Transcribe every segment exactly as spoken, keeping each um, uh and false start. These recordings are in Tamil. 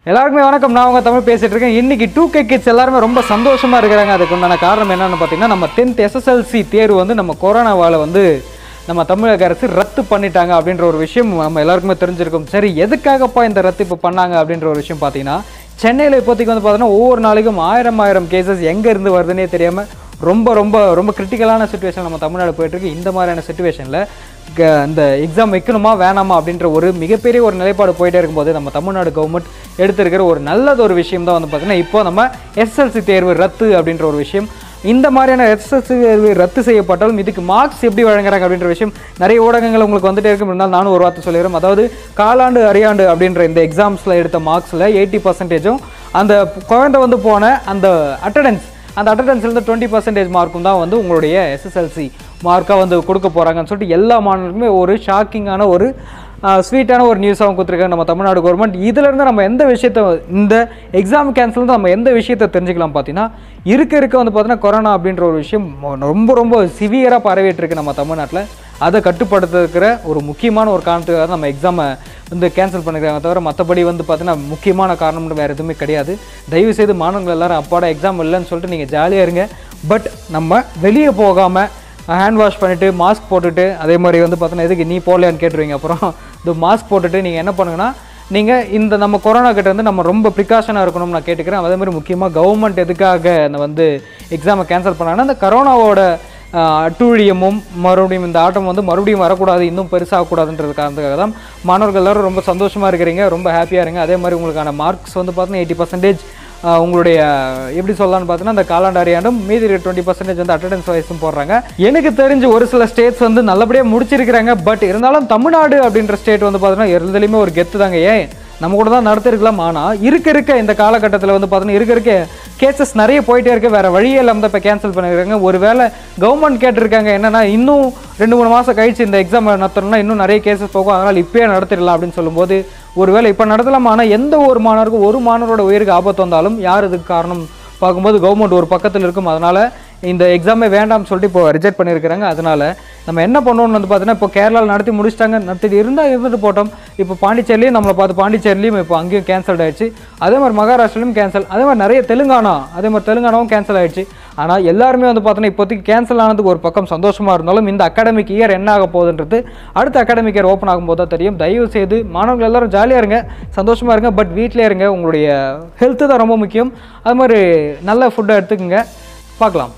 எல்லாருக்குமே வணக்கம். நான் உங்கள் தமிழ் பேசிகிட்டு இருக்கேன். இன்றைக்கி டூ கே கிட்ஸ் எல்லாருமே ரொம்ப சந்தோஷமாக இருக்கிறாங்க. அதுக்கு உண்டான காரணம் என்னென்னு பார்த்தீங்கன்னா, நம்ம டென்த் எஸ்எஸ்எல்சி தேர்வு வந்து நம்ம கொரோனாவால் வந்து நம்ம தமிழக அரசு ரத்து பண்ணிட்டாங்க அப்படின்ற ஒரு விஷயம் நம்ம எல்லாருக்குமே தெரிஞ்சிருக்கும். சரி, எதுக்காகப்பா இந்த ரத்து இப்போ பண்ணாங்க அப்படின்ற ஒரு விஷயம் பார்த்தீங்கன்னா, சென்னையில் இப்போதைக்கு வந்து பார்த்தீங்கன்னா ஒவ்வொரு நாளைக்கும் ஆயிரம் ஆயிரம் கேசஸ் எங்கே இருந்து வருதுன்னே தெரியாமல் ரொம்ப ரொம்ப ரொம்ப கிரிட்டிக்கலான சுச்சுவேஷன் நம்ம தமிழ்நாடு போயிட்டுருக்கு. இந்த மாதிரியான சுச்சுவேஷனில் இந்த எக்ஸாம் வைக்கணுமா வேணாமா அப்படின்ற ஒரு மிகப்பெரிய ஒரு நிலைப்பாடு போயிட்டே இருக்கும்போது நம்ம தமிழ்நாடு கவர்மெண்ட் எடுத்திருக்கிற ஒரு நல்லது ஒரு விஷயம் தான் வந்து பார்த்திங்கன்னா, இப்போ நம்ம எஸ்எஸ்எல்சி தேர்வு ரத்து அப்படின்ற ஒரு விஷயம். இந்த மாதிரியான எஸ்எஸ்எல்சி தேர்வு ரத்து செய்யப்பட்டாலும் இதுக்கு மார்க்ஸ் எப்படி வழங்குறாங்க அப்படின்ற விஷயம் நிறைய ஊடகங்கள் உங்களுக்கு வந்துட்டே இருக்கும். இருந்தாலும் நானும் ஒரு வார்த்தை சொல்லிடுறேன். அதாவது காலாண்டு அரையாண்டு அப்படின்ற இந்த எக்ஸாம்ஸில் எடுத்த மார்க்ஸில் எயிட்டி பர்சன்டேஜும் அந்த குழந்தை வந்து போன அந்த அட்டண்டன்ஸ் அந்த அட்டண்டன்ஸ்லேருந்து டுவெண்ட்டி பர்சன்டேஜ் மார்க்கும் தான் வந்து உங்களுடைய எஸ்எஸ்எல்சி மார்க்காக வந்து கொடுக்க போகிறாங்கன்னு சொல்லிட்டு எல்லா மாணவர்களுக்குமே ஒரு ஷாக்கிங்கான ஒரு ஸ்வீட்டான ஒரு நியூஸாகவும் கொடுத்துருக்காங்க நம்ம தமிழ்நாடு கவர்மெண்ட். இதிலேருந்து நம்ம எந்த விஷயத்தை இந்த எக்ஸாம் கேன்சல் நம்ம எந்த விஷயத்தை தெரிஞ்சுக்கலாம் பார்த்தீங்கன்னா, இருக்க இருக்க வந்து பார்த்தீங்கன்னா கொரோனா அப்படின்ற ஒரு விஷயம் ரொம்ப ரொம்ப சிவியராக பரவிட்டு இருக்கு நம்ம தமிழ்நாட்டில். அதை கட்டுப்படுத்துகிற ஒரு முக்கியமான ஒரு காரணத்துக்காக நம்ம எக்ஸாமை வந்து கேன்சல் பண்ணிக்கிறாங்க. தவிர மற்றபடி வந்து பார்த்தீங்கன்னா முக்கியமான காரணம்னு வேறு எதுவுமே கிடையாது. தயவுசெய்து மாணவர்கள் எல்லாரும் அப்பாட எக்ஸாம் இல்லைன்னு சொல்லிட்டு நீங்கள் ஜாலியாக இருங்க. பட் நம்ம வெளியே போகாமல் ஹேண்ட் வாஷ் பண்ணிவிட்டு மாஸ்க் போட்டுட்டு, அதே மாதிரி வந்து பார்த்தீங்கன்னா எதுக்கு நீ போடலையான்னு கேட்டுருவீங்க. அப்புறம் இந்த மாஸ்க் போட்டுட்டு நீங்கள் என்ன பண்ணுங்கன்னா, நீங்கள் இந்த நம்ம கொரோனா கிட்ட வந்து நம்ம ரொம்ப ப்ரிகாஷனாக இருக்கணும்னு நான் கேட்டுக்கிறேன். அதே மாதிரி முக்கியமாக கவர்மெண்ட் எதுக்காக வந்து எக்ஸாமை கேன்சல் பண்ணாங்கன்னா, இந்த கரோனாவோட அட்டூழியமும் மறுபடியும் இந்த ஆட்டம் வந்து மறுபடியும் வரக்கூடாது, இன்னும் பெருசாகக்கூடாதுன்றது காரணத்துக்காக தான் மாணவர்கள் எல்லோரும் ரொம்ப சந்தோஷமாக இருக்கிறீங்க, ரொம்ப ஹாப்பியாக இருங்க. அதே மாதிரி உங்களுக்கான மார்க்ஸ் வந்து பார்த்தீங்கன்னா எயிட்டி பர்சன்டேஜ் உங்களுடைய எப்படி சொல்லலான்னு பார்த்தீங்கன்னா அந்த காலாண்டு அரையாண்டும் மீதி டுவெண்ட்டி பர்சன்டேஜ் வந்து அட்டண்டன்ஸ் வைஸும் போடுறாங்க. எனக்கு தெரிஞ்சு ஒரு சில ஸ்டேட்ஸ் வந்து நல்லபடியாக முடிச்சிருக்கிறாங்க. பட் இருந்தாலும் தமிழ்நாடு அப்படின்ற ஸ்டேட் வந்து பார்த்தீங்கன்னா எதுலையுமே ஒரு கெத்து தாங்க. ஏன் நம்ம கூட தான் நடத்திருக்கலாம். ஆனால் இருக்க இருக்க இந்த காலகட்டத்தில் வந்து பார்த்தீங்கன்னா இருக்க இருக்க கேசஸ் நிறைய போயிட்டே இருக்குது. வேறு வழியே இல்லாமல் இப்போ கேன்சல் பண்ணியிருக்காங்க. ஒரு வேளை கவர்மெண்ட் கேட்டிருக்காங்க என்னென்னா, இன்னும் ரெண்டு மூணு மாதம் கழிச்சு இந்த எக்ஸாம் நடத்தணும்னா இன்னும் நிறைய கேசஸ் போகும், அதனால் இப்போயே நடத்திடலாம் அப்படின்னு சொல்லும்போது ஒரு வேளை இப்போ நடத்தலாம். ஆனால் எந்த ஒரு மாணவருக்கும் ஒரு மாணவரோட உயிருக்கு ஆபத்து வந்தாலும் யார் இதுக்கு காரணம் பார்க்கும்போது கவர்மெண்ட் ஒரு பக்கத்தில் இருக்கும். அதனால் இந்த எக்ஸாமே வேண்டாம்னு சொல்லிட்டு இப்போ ரிஜெக்ட் பண்ணியிருக்கிறாங்க. அதனால் நம்ம என்ன பண்ணணும்னு வந்து பார்த்தீங்கன்னா, இப்போ கேரளாவில் நடத்தி முடிச்சிட்டாங்க, நடத்திட்டு இருந்தால் இருந்துட்டு போட்டோம். இப்போ பாண்டிச்சேரிலையும் நம்மளை பார்த்து பாண்டிச்சேரிலையும் இப்போ அங்கேயும் கேன்சல் ஆகிடுச்சு. அதே மாதிரி மகாராஷ்டிராலையும் கேன்சல். அதே மாதிரி நிறைய தெலுங்கானா அதே மாதிரி தெலுங்கானாவும் கேன்சல் ஆகிடுச்சு. ஆனால் எல்லாருமே வந்து பார்த்தீங்கன்னா இப்போதைக்கு கேன்சல் ஆனதுக்கு ஒரு பக்கம் சந்தோஷமாக இருந்தாலும் இந்த அகாடமிக் இயர் என்ன ஆக போகுதுன்றது அடுத்த அகாடமிக் இயர் ஓப்பன் ஆகும்போது தான் தெரியும். தயவு செய்து மாணவர்கள் எல்லோரும் ஜாலியாக இருங்க, சந்தோஷமாக இருங்க. பட் வீட்டிலே இருங்க. உங்களுடைய ஹெல்த்து தான் ரொம்ப முக்கியம். அது மாதிரி நல்ல ஃபுட்டை எடுத்துக்கோங்க. பார்க்கலாம்.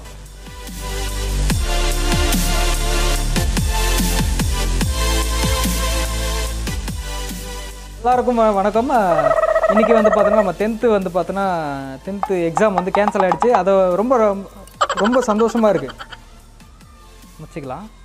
எல்லாருக்கும் வணக்கம். இன்றைக்கி வந்து பார்த்தோன்னா நம்ம டென்த்து வந்து பார்த்தோன்னா டென்த்து எக்ஸாம் வந்து கேன்சல் ஆகிடுச்சு. அதை ரொம்ப ரொம்ப சந்தோஷமாக இருக்குது. முடிச்சிக்கலாம்.